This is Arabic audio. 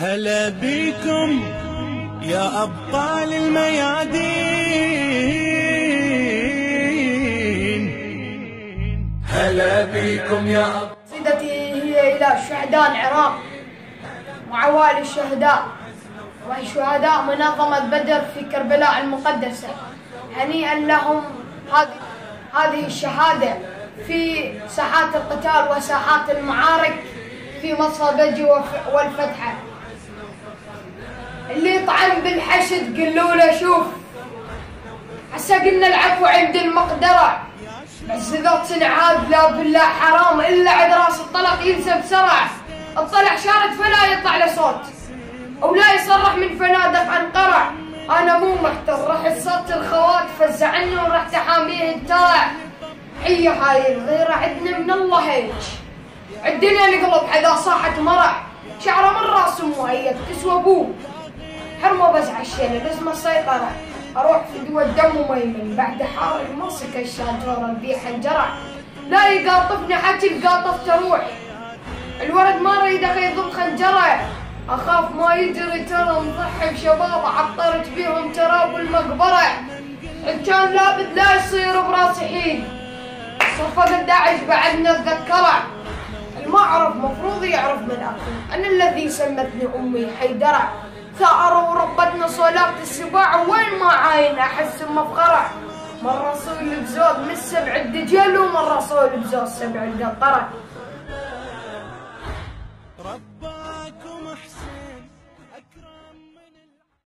هلا بيكم يا أبطال الميادين، هلا بيكم يا قصيدتي هي إلى شهداء العراق وعوائل الشهداء وشهداء منظمة بدر في كربلاء المقدسة. هنيئا لهم هذه الشهادة في ساحات القتال وساحات المعارك في مصر بجي والفتحة. اللي طعن بالحشد قلوا له شوف هسه قلنا العفو عند المقدرة، بس إذا عاد لا بالله حرام إلا عند راس الطلق ينسى بسرعة. الطلع شارد فلا يطلع له صوت أو لا يصرح من فنادق عن قرع. أنا مو محتر رحت صوت الخوات فزع عنه ورحت حاميه الترع. حية هاي الغيرة عندنا من الله هيج، عندنا القلب حذا صاحت مرع. شعره من راس مؤيد تسوى ابوه حرمه بس عشان لازم السيطرة. اروح في دول دم ميمن بعد حار المصك الشاجورة البيح الجرع. لا يقاطفني حكي القاطف تروح، الورد ما ريده يضم خنجره. اخاف ما يجري ترى مضحي بشباب عطرت بيهم تراب المقبرة. ان كان لابد لا يصير براسي حين صفقة داعش بعدنا اتذكره. المعرف مفروض يعرف من اخوه، انا الذي سمتني امي حيدرع. ثأر وربتنا صلاة السباع وين ما عاين احس بمفخرة. من رسول بزود من السبع الدجل ومن رسول بزود 7 القطرة.